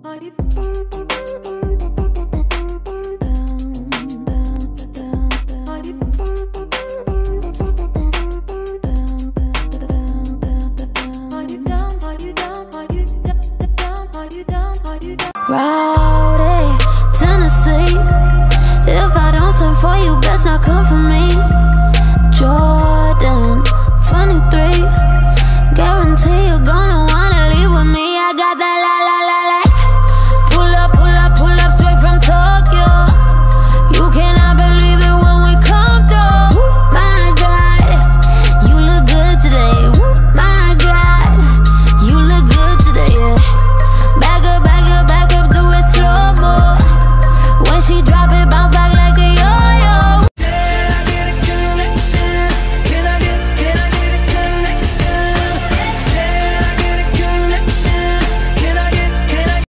Rowdy, Tennessee. If I don't send for you, best not come for me. Jordan, 23.